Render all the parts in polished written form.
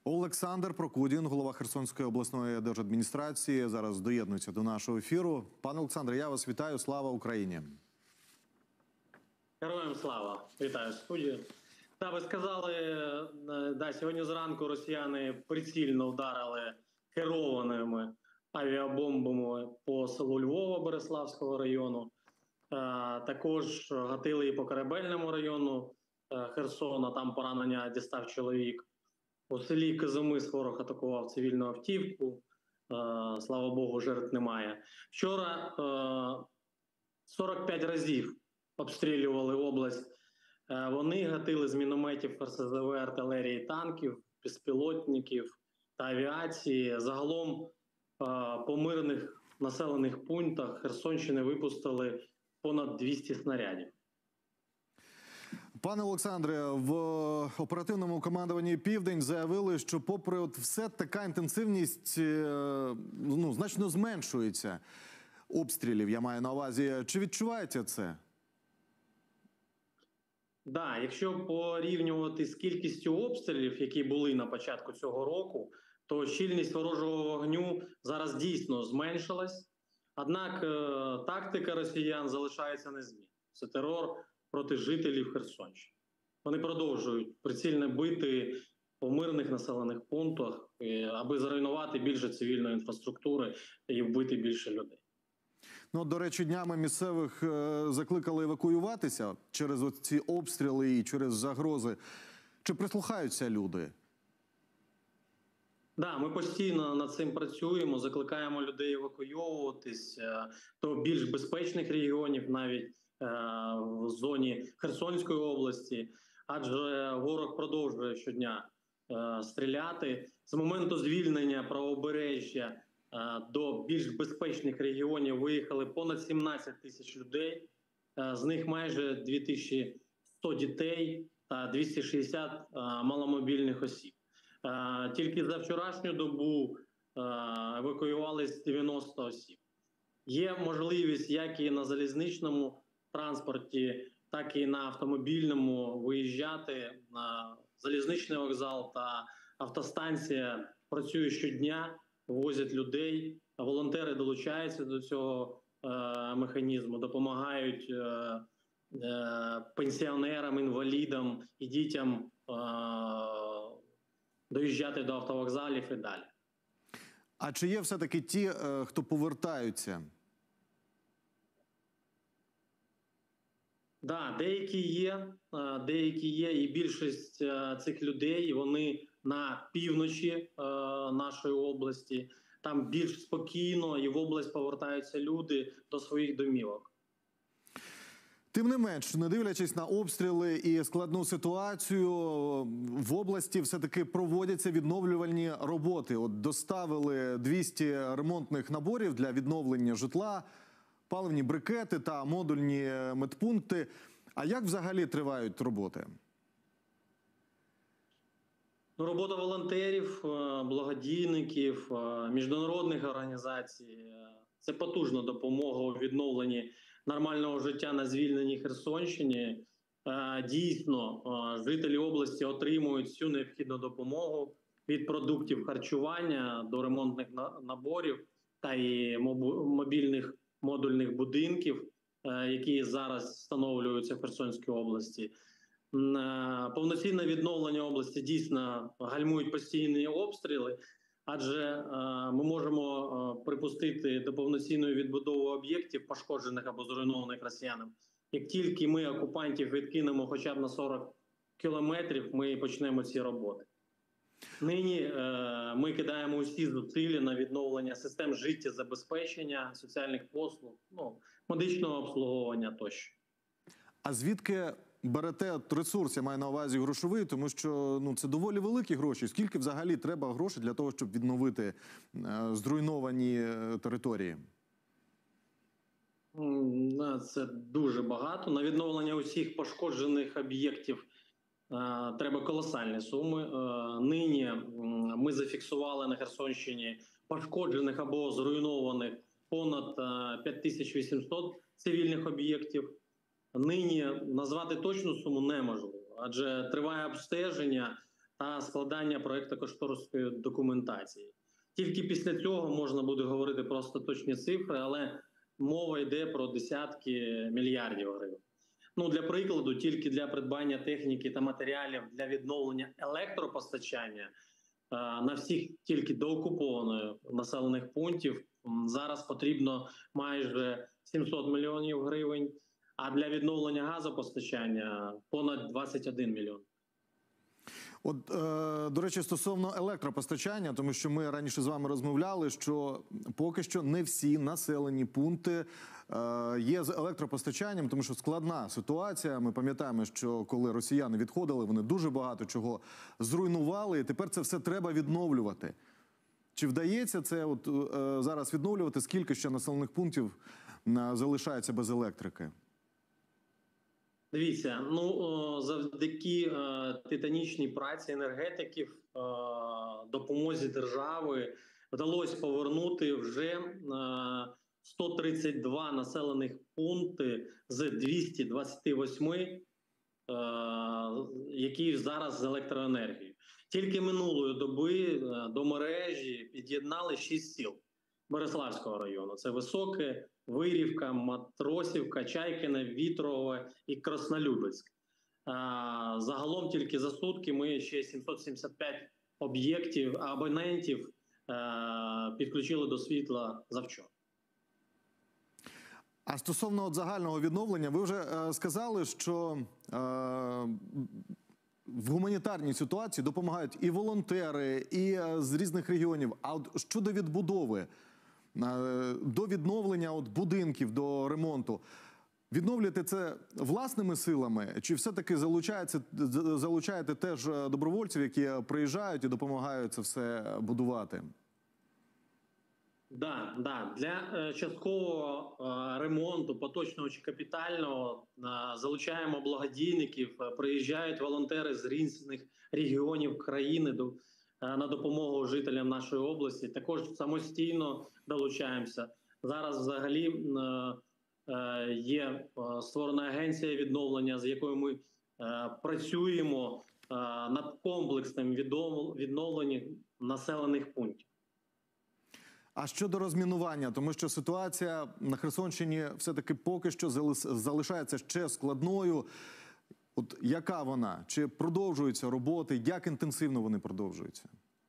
Олександр Прокудін, голова Херсонської обласної держадміністрації, зараз доєднується до нашого ефіру. Пане Олександре, я вас вітаю. Слава Україні! Героям слава! Вітаю студію. Так, ви сказали, сьогодні зранку росіяни прицільно вдарили керованими авіабомбами по селу Львова Береславського району. Також гатили і по Корабельному району Херсона, там поранення дістав чоловік. У селі Козомис ворог атакував цивільну автівку. Слава Богу, жертв немає. Вчора 45 разів обстрілювали область. Вони гатили з мінометів, РСЗВ, артилерії, танків, безпілотників та авіації. Загалом по мирних населених пунктах Херсонщини випустили понад 200 снарядів. Пане Олександре, в оперативному командуванні «Південь» заявили, що попри все, така інтенсивність значно зменшується обстрілів, я маю на увазі. Чи відчуваєте це? Так, якщо порівнювати з кількістю обстрілів, які були на початку цього року, то щільність ворожого вогню зараз дійсно зменшилась. Однак тактика росіян залишається незмінною. Це терор проти жителів Херсонщини. Вони продовжують прицільно бити по мирних населених пунктах, аби зруйнувати більше цивільної інфраструктури і вбити більше людей. До речі, днями місцевих закликали евакуюватися через ці обстріли і через загрози. Чи прислухаються люди? Так, ми постійно над цим працюємо, закликаємо людей евакуйовуватись до більш безпечних регіонів, навіть в зоні Херсонської області, адже ворог продовжує щодня стріляти. З моменту звільнення правобережжя до більш безпечних регіонів виїхали понад 17 тисяч людей, з них майже 2100 дітей та 260 маломобільних осіб. Тільки за вчорашню добу евакуювались 90 осіб. Є можливість як і на залізничному транспорті, так і на автомобільному виїжджати. На залізничний вокзал та автостанція працює щодня, возять людей, волонтери долучаються до цього механізму, допомагають пенсіонерам, інвалідам і дітям доїжджати до автовокзалів і далі. А чи є все-таки ті, хто повертаються? Так, деякі є, і більшість цих людей, вони на півночі нашої області, там більш спокійно, і в область повертаються люди до своїх домівок. Тим не менш, не дивлячись на обстріли і складну ситуацію, в області все-таки проводяться відновлювальні роботи. Доставили 200 ремонтних наборів для відновлення житла, паливні брикети та модульні медпункти. А як взагалі тривають роботи? Робота волонтерів, благодійників, міжнародних організацій – це потужна допомога у відновленні нормального життя на звільненій Херсонщині. Дійсно, жителі області отримують всю необхідну допомогу від продуктів харчування до ремонтних наборів та і мобільних модульних будинків, які зараз встановлюються в Херсонській області. Повноцінне відновлення області дійсно гальмують постійні обстріли, адже ми можемо припустити до повноцінної відбудови об'єктів, пошкоджених або зруйнованих росіянами. Як тільки ми окупантів відкинемо хоча б на 40 кілометрів, ми почнемо ці роботи. Нині ми кидаємо усі зусилля на відновлення систем життєзабезпечення, соціальних послуг, медичного обслуговування тощо. А звідки берете ресурс, я маю на увазі грошовий, тому що це доволі великі гроші. Скільки взагалі треба грошей для того, щоб відновити зруйновані території? Це дуже багато. На відновлення усіх пошкоджених об'єктів треба колосальні суми. Нині ми зафіксували на Херсонщині пошкоджених або зруйнованих понад 5800 цивільних об'єктів. Нині назвати точну суму неможливо, адже триває обстеження та складання проєктно-кошторисної документації. Тільки після цього можна буде говорити про остаточні цифри, але мова йде про десятки мільярдів гривень. Ну, для прикладу, тільки для придбання техніки та матеріалів для відновлення електропостачання на всіх тільки доокупованих населених пунктів зараз потрібно майже 700 мільйонів гривень, а для відновлення газопостачання понад 21 мільйон. От, до речі, стосовно електропостачання, тому що ми раніше з вами розмовляли, що поки що не всі населені пункти є з електропостачанням, тому що складна ситуація. Ми пам'ятаємо, що коли росіяни відходили, вони дуже багато чого зруйнували, і тепер це все треба відновлювати. Чи вдається це от, зараз відновлювати? Скільки ще населених пунктів залишається без електрики? Дивіться, ну, завдяки титанічній праці енергетиків, допомозі держави вдалося повернути вже 132 населених пункти з 228, які зараз з електроенергією. Тільки минулої доби до мережі під'єднали 6 сіл Бориславського району. Це Високе, Вирівка, Матросівка, Чайкине, Вітрове і Краснолюбецьк. Загалом тільки за сутки ми ще 775 об'єктів, абонентів підключили до світла завчора. А стосовно загального відновлення, ви вже сказали, що в гуманітарній ситуації допомагають і волонтери, і з різних регіонів. А от щодо відбудови, до відновлення от будинків, до ремонту, відновлюєте це власними силами? Чи все-таки залучаєте теж добровольців, які приїжджають і допомагають це все будувати? Да. Для часткового ремонту, поточного чи капітального, залучаємо благодійників, приїжджають волонтери з різних регіонів країни на допомогу жителям нашої області. Також самостійно долучаємося. Зараз взагалі є створена агенція відновлення, з якою ми працюємо над комплексним відновленням населених пунктів. А щодо розмінування, тому що ситуація на Херсонщині все-таки поки що залишається ще складною. От яка вона? Чи продовжуються роботи? Як інтенсивно вони продовжуються?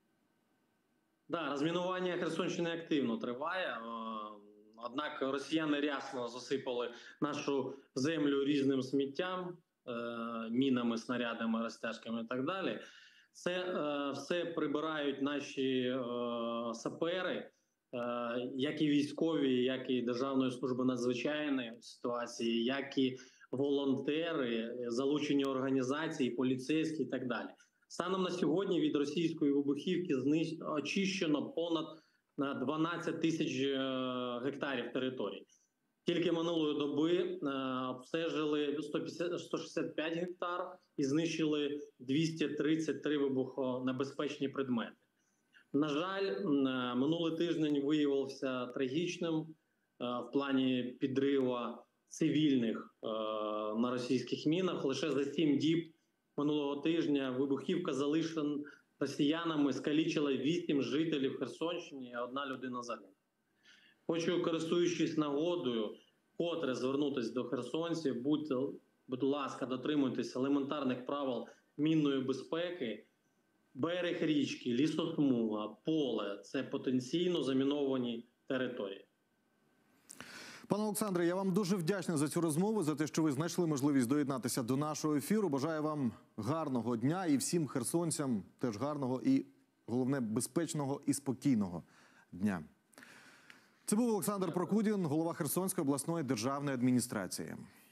Да, розмінування Херсонщини активно триває. Однак росіяни рясно засипали нашу землю різним сміттям, мінами, снарядами, розтяжками і так далі. Це все прибирають наші сапери, як і військові, як і Державної служби надзвичайної ситуації, як і волонтери, залучені організації, поліцейські і так далі. Станом на сьогодні від російської вибухівки очищено понад 12 тисяч гектарів території. Тільки минулої доби обстежили 165 гектар і знищили 233 вибухонебезпечні предмети. На жаль, минулий тиждень виявився трагічним в плані підриву цивільних на російських мінах. Лише за 7 діб минулого тижня вибухівка, залишена росіянами, скалічила 8 жителів Херсонщини, а 1 людина загинула. Хочу, користуючись нагодою, вкотре звернутися до херсонців. Будь ласка, дотримуйтесь елементарних правил мінної безпеки. Берег річки, лісосмуга, поле – це потенційно заміновані території. Пане Олександре, я вам дуже вдячний за цю розмову, за те, що ви знайшли можливість доєднатися до нашого ефіру. Бажаю вам гарного дня і всім херсонцям теж гарного і, головне, безпечного і спокійного дня. Це був Олександр Прокудін, голова Херсонської обласної державної адміністрації.